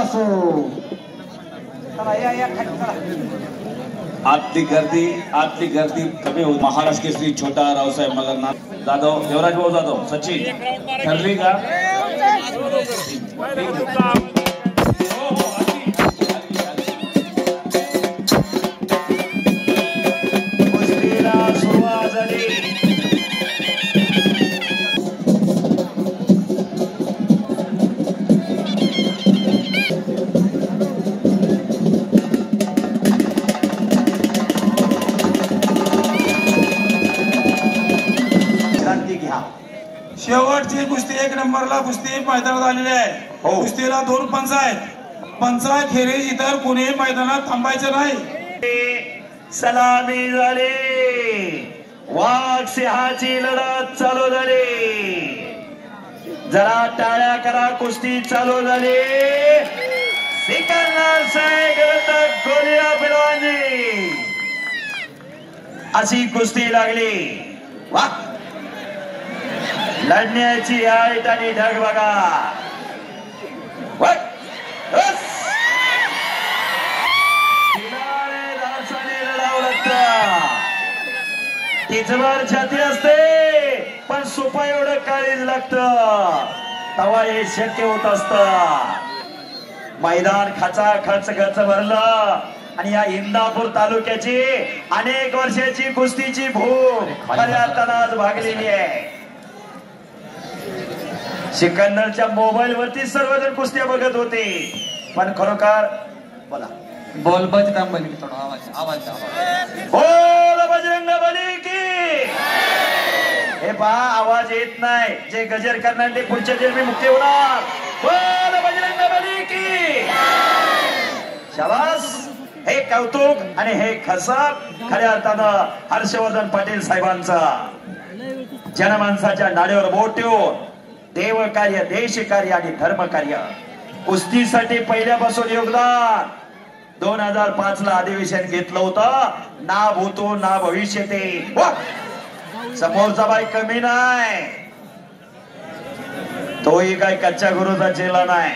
असो. आतली गर्दी कमी होईल. महाराष्ट्र केसरी छोटा रावसाहेब मगरनाथ जाधव, देवराज भाऊ जाधव, सचिन ठरली का? सुरुवात झाली. शेवटची कुस्ती 1 नंबरला कुस्ती मैदानात आलेली आहे. कुस्तीला 2 पंच आहेत. पंचाखेरीज इतर कोणीही मैदानात थांबायचं नाही. सलामी झाली. वाघ सिंहाची लढत चालू झाली. जरा टाळ्या करा. कुस्ती चालू झाली. सिकंदर शेख विरुद्ध गोलिया पिलवानी अशी कुस्ती लागली. वाह, लढण्याची हाईट आणि ढग बघा. लढावं लागतं. तिचवर छाती असते पण सोपा एवढं काळीज लागतं. तेव्हा हे शक्य होत असत. मैदान खच भरलं आणि या इंदापूर तालुक्याची अनेक वर्षाची कुस्तीची भूक खऱ्या अर्थानं भागलेली आहे. सिकंदरच्या मोबाईल वरती सर्वजण कुस्त्या बघत होते पण खरोखर बोला बोल बजरंग बली. थोडा आवाज बोल बजरंग बली की. हे पहा, आवाज येत नाही. जे गजर करणार ते पुढच्या जन्मी मुक्ती होणार. बोल बजरंग बली की. शाबास. हे कौतुक आणि हे खरसाप खऱ्या अर्थानं हर्षवर्धन पाटील साहेबांचा. जनमानसाच्या नाड्यावर बोट ठेवून देव कार्य, देश कार्य आणि धर्म कार्य कुस्तीसाठी पहिल्यापासून योगदान. 2005 ला अधिवेशन घेतलं होतं. ना भूतो ना भविष्य ते. समोरचा बाई कमी नाही. तोही काय कच्च्या गुरुचा चेला नाही.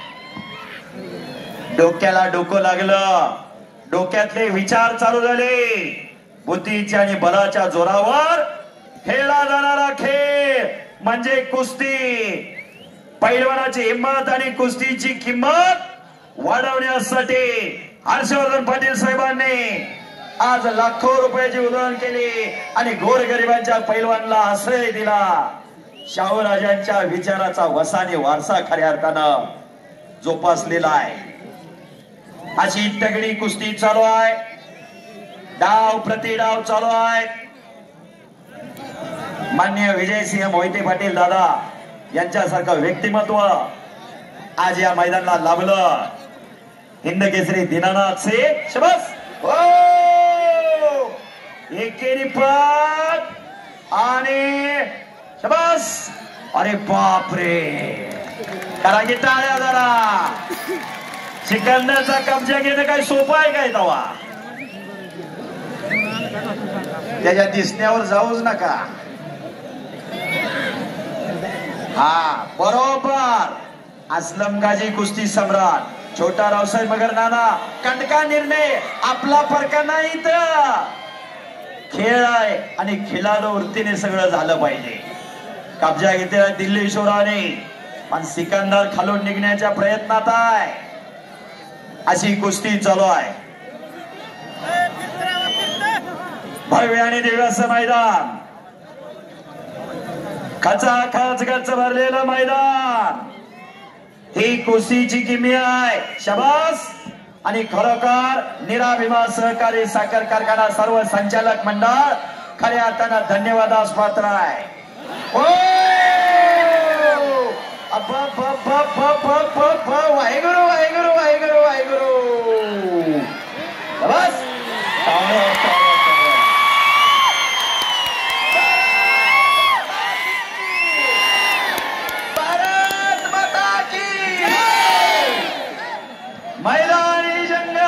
डोक्याला डोकं लागलं. डोक्यातले विचार चालू झाले. बुद्धीच्या आणि बलाच्या जोरावर खेळला जाणारा खेळ म्हणजे कुस्ती. पैलवानाची हिंमत आणि कुस्तीची किंमत वाढवण्यासाठी हर्षवर्धन पाटील साहेबांनी आज लाखो रुपयाची उधळण केली आणि गोरगरिबांच्या पैलवानला आश्रय दिला. शाहूराजांच्या विचाराचा वसाने वारसा खऱ्या अर्थानं जोपासलेला आहे. अशी तगडी कुस्ती चालू आहे. डाव प्रतिडाव चालू आहे. मान्य विजयसिंह मोहिते पाटील दादा यांच्यासारखं व्यक्तिमत्व आज या मैदानाला लाभलं. हिंद केसरी दीनानाथ शेख. शबास. एकेरी पाठ आणि शबास. अरे बापरे, करा की टाळ्या जरा. सिकंदरचा कब्जा घेणं काय सोपं आहे काय? तवा त्याच्या दिसण्यावर जाऊच नका. हा बरोबर. असलम गाजी कुस्ती सम्राट छोटा रावसाहेब मगर नाना. कंटका निर्णय आपला फरका नाही तर खेळ आहे आणि खिलाडू वृत्तीने सगळं झालं पाहिजे. कब्जा घेतलेला दिल्लीश्वराने पण सिकंदर खालून निघण्याच्या प्रयत्नात आहे. अशी कुस्ती चालू आहे. भव्य आणि दिव्य असं मैदान. खचाखच गच्च भरलेलं मैदान. ही कुस्तीची किमया आहे. शबास. आणि खरोखर निराभिमान सहकारी साखर कारखाना सर्व संचालक मंडळ खऱ्या अर्थानं धन्यवादास पात्र आहे. वाहेगुरु वाहेगुरु वाहेगुरु वाहेगुरु. बस. मैदानी जंगा.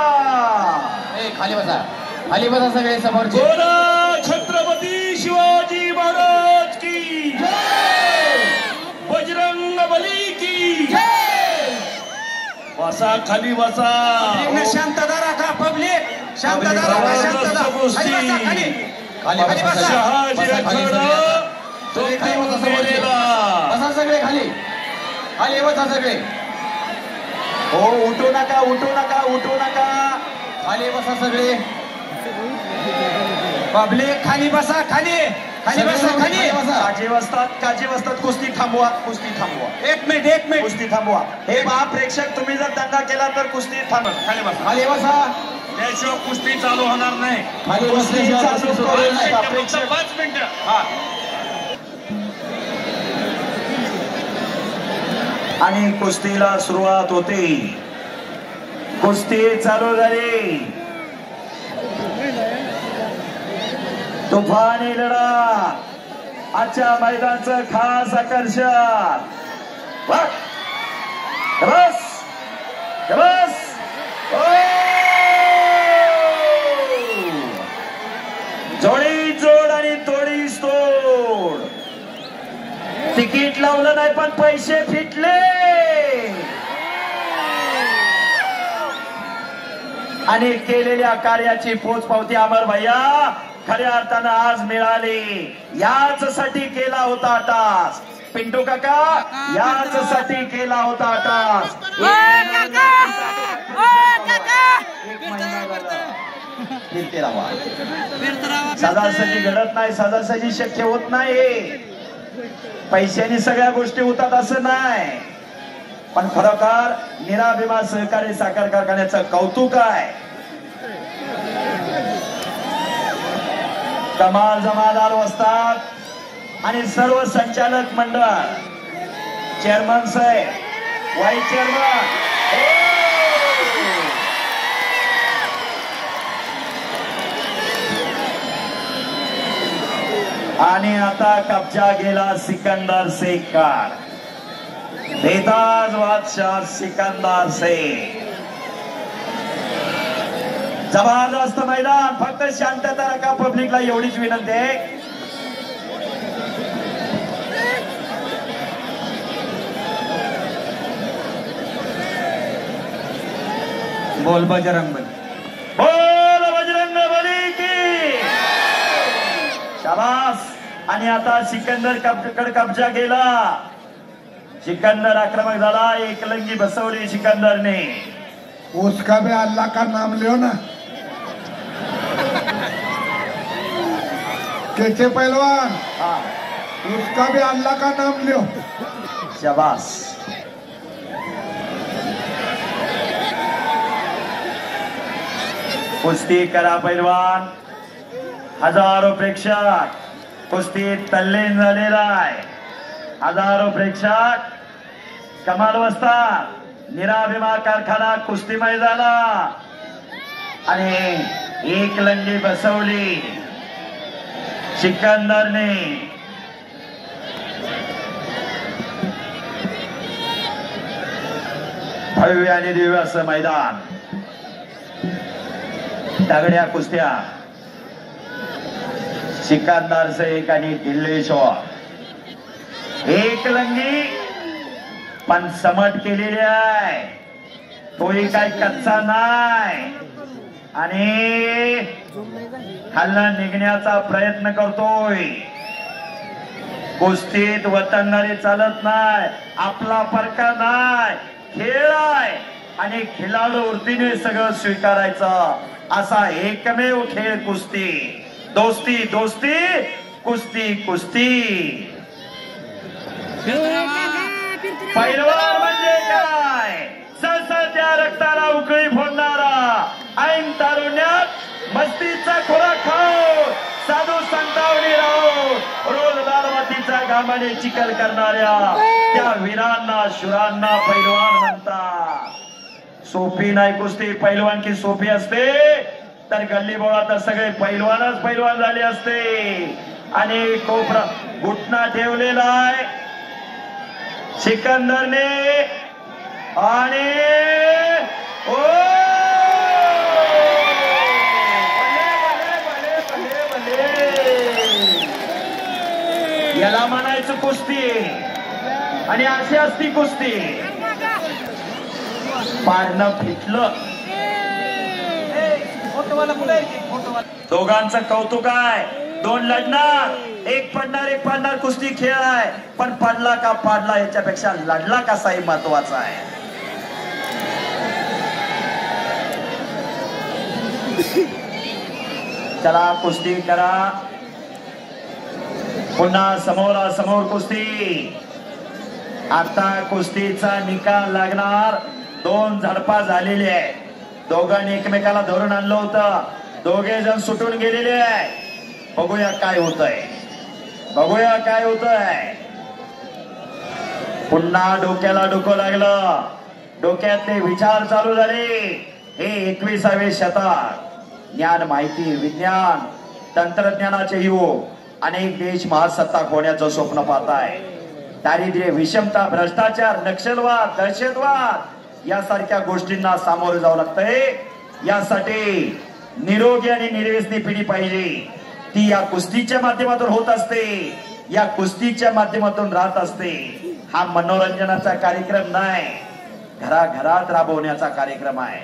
खाली बसा सगळे समोरचे. छत्रपती शिवाजी महाराज की जय. बजरंग बली की जय. बसा खाली बसा. शांतता राखा पब्लिक, शांतता राखा, शांतता. खाली बसा, खाली. खाली खाली बसा. शहाजी आखाडा सगळे खाली बसा समोरचे. गेलेला. बसा सगळे खाली. खाली बसा सगळे. हो, उठू नका, उठू नका, उठू नका. खाली बसा सगळे. पब्लिक खाली बसा, खाली. खाली सगळे बसा, लोक खाली. खाली बसा. काजी वस्तात कुस्ती थांबवा, कुस्ती थांबवा. एक मिनिट कुस्ती थांबवा. हे पहा प्रेक्षक, तुम्ही जर दंगा केला तर कुस्ती थांबवा. खाली बसा. खाली बसा. त्याशिवाय कुस्ती चालू होणार नाही. खाली कुस्ती बसल्याशिवाय चालू कुस्ती सुरू करू होणार नाही. नका. फक्त प्रेक्षक 5 मिनिटं. हा. आणि कुस्तीला सुरुवात होते. कुस्ती चालू झाली. तुफानी लढा, आजच्या मैदानाचं खास आकर्षण. बस बस. जोडी जोड आणि तोडी तोड. तिकीट लावलं नाही पण पैसे फिटले. आणि केलेल्या कार्याची पोचपावती अमर भैया खऱ्या अर्थानं आज मिळाली. याच साठी केला होता टास. पिंटू काका याच साठी केला होता टास. फिरते राहा. सहजासहजी घडत नाही, सहजासहजी शक्य होत नाही. पैशाने सगळ्या गोष्टी होतात असं नाही. पण खरोखर निराभिमान सहकारी साखर कारखान्याचं कौतुक आहे. कमाल जमादार वस्ताद आणि सर्व संचालक मंडळ, चेअरमन साहेब, व्हाईस चेअरमन, आणि आता कब्जा गेला सिकंदर शेखकर. बेताज बादशाह सिकंदर शेख. जबरदस्त मैदान. फक्त शांतता राखा पब्लिकला एवढीच विनंती आहे. बोल बजरंग बली. बोल बजरंग बली की. शाबास. आणि आता सिकंदर कडे कब्जा गेला. सिकंदर आक्रमक झाला. एकलंगी बसवली सिकंदरने. उसका भी अल्लाह का नाम लियो ना. कैसे पहलवान, हाँ, उसका भी अल्लाह का नाम लियो. शाबास. कुस्ती करा पैलवान. हजारो प्रेक्षक कुस्तीत तल्लीन झालेला आहे. हजारो प्रेक्षक. कमाल वस्ताद, निराभिमा कारखाना कुस्ती मैदाना. आणि एक लंगी बसवली सिकंदरने. भव्य आणि दिव्य असं मैदान. दगड्या कुस्त्या. सिकंदर शेख आणि दिल्लेश्वर. एक लंगी पण समट केलेली आहे. तोही काय कच्चा नाही. आणि खालना निघण्याचा प्रयत्न करतोय. कुस्तीत वतनदारी चालत नाही. आपला फरका नाही. खेळ आहे आणि खिलाडू वृत्तीने सगळं स्वीकारायचं असा एकमेव खेळ कुस्ती. दोस्ती दोस्ती, कुस्ती कुस्ती. पैलवान म्हणजे काय? सळसळत्या रक्ताला उकळी फोडणारा, ऐन तारुण्यात मस्तीचा खोराक खाऊन साधू संतावणी राहून रोज दालवातीचा घामाने चिखल करणाऱ्या त्या वीरांना शूरांना पैलवान म्हणतात. सोपी नाही कुस्ती. पैलवान की सोपी असते तर गल्ली बोळात सगळे पैलवानच पैलवान झाले असते. आणि कोपरा घुटना ठेवलेला आहे सिकंदरने. आणि याला म्हणायचं कुस्ती. आणि अशी असती कुस्ती. पाडणं फिटलं. दोघांचं कौतुक आहे. दोन लढणार, एक पडणार कुस्ती खेळ आहे. पण पडला का पाडला याच्यापेक्षा लढला कसाही महत्वाचा आहे. चला कुस्ती करा. पुन्हा समोरासमोर कुस्ती. आता कुस्तीचा निकाल लागणार. दोन झडपा झालेली आहे. दोघांनी एकमेकाला धरून आणलं होतं. दोघे जण सुटून गेलेले आहे. बघूया काय होतंय. पुन्हा डोक्याला डोकं लागलं. डोक्यातले विचार चालू झाले. हे 21वे शतक. ज्ञान, माहिती, विज्ञान, तंत्रज्ञानाचे युग. अनेक देश महासत्ताक होण्याचं स्वप्न पाहत आहे. दारिद्र्य, विषमता, भ्रष्टाचार, नक्षलवाद, दहशतवाद यासारख्या गोष्टींना सामोरे जावं लागतंय. यासाठी निरोगी आणि निर्व्यसनी पिढी पाहिजे. ती या कुस्तीच्या माध्यमातून होत असते. या कुस्तीच्या माध्यमातून राहत असते. हा मनोरंजनाचा कार्यक्रम नाही, घराघरात राबवण्याचा कार्यक्रम आहे.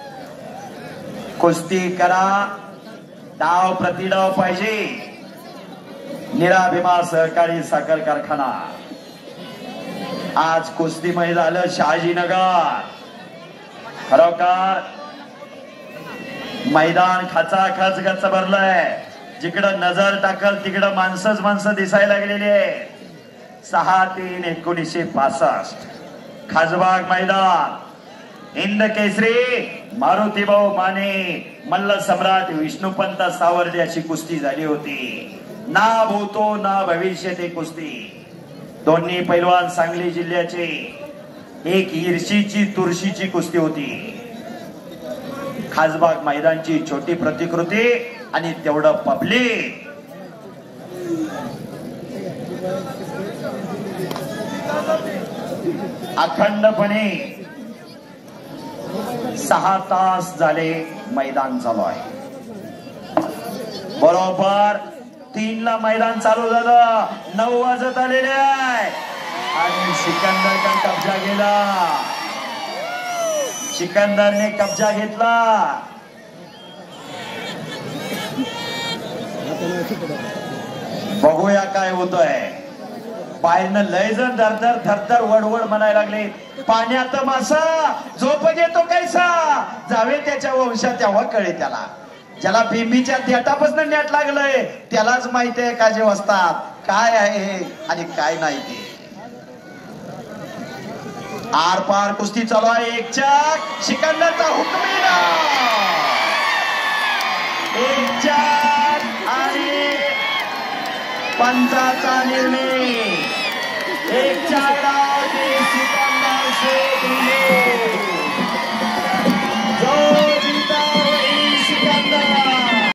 कुस्ती करा. डाव प्रतिडाव पाहिजे. निराभिमा सहकारी साखर कारखाना. आज कुस्तीमध्ये झालं शहाजीनगर. खरोखर मैदान खचाखच गच्च भरलंय. जिकडं नजर टाकल तिकडं माणसं दिसायला लागलेली आहे. 6/3/1965 खासबाग मैदान. हिंद केसरी मारुतीभाऊ माने मल्ल सम्राट विष्णुपंत सावर्डे अशी कुस्ती झाली होती. ना भूतो ना भविष्य ते कुस्ती. दोन्ही पैलवान सांगली जिल्ह्याचे. एक ईर्षीची तुळशीची कुस्ती होती. खासबाग मैदानची छोटी प्रतिकृती आणि तेवढं पब्लिक. अखंडपणे 6 तास झाले मैदान चालू आहे. बरोबर 3ला मैदान चालू झालं. 9 वाजत आलेले आहे आणि सिकंदरने कब्जा केला. सिकंदरने कब्जा घेतला. बघूया काय होतंय. बाहेरनं लय जण धरधर थरथर वडवड म्हणायला लागले. पाण्यात मासा झोप घेतो कैसा, जावे त्याच्या वंशात तेव्हा कळे त्याला. ज्याला बिंबीच्या देठापासून नेट लागलंय त्यालाच माहिती आहे काजे वस्तात काय आहे आणि काय नाही ते. आर पार कुस्ती चालू आहे. एक चाक सिकंदरचा हुकमीला. एक चाक आणि पंचाचा निर्णय. एक चाक सिकंदर से